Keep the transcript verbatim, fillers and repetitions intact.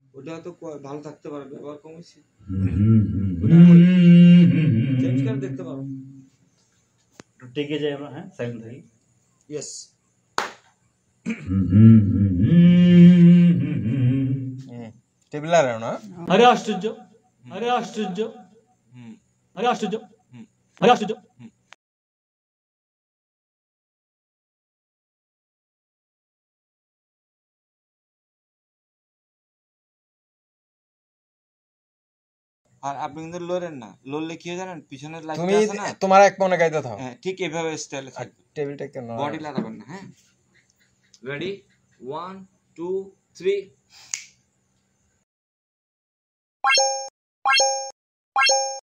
ওটা তো ভালো থাকতে পারে, ব্যবহার কমেছে, চেঞ্জ করে দেখতে পারো। টিকে যায় আমরা, হ্যাঁ সাইড থাকি। ইয়েস, টেবিল আর না। আরে আশ্চর্য, আরে আশ্চর্য, আরে আশ্চর্য, আরে আশ্চর্য। আর আপনি কিন্তু লড়েন না, লড়লে কি হয় জানেন, পিছনের লাইট তুমি আছে না, তোমার এক মনে গাইতে থাও। হ্যাঁ ঠিক এইভাবে স্টাইলে থাকবে, টেবিলটা কেন বডি লাগাবেন না। হ্যাঁ রেডি, ওয়ান টু থ্রি।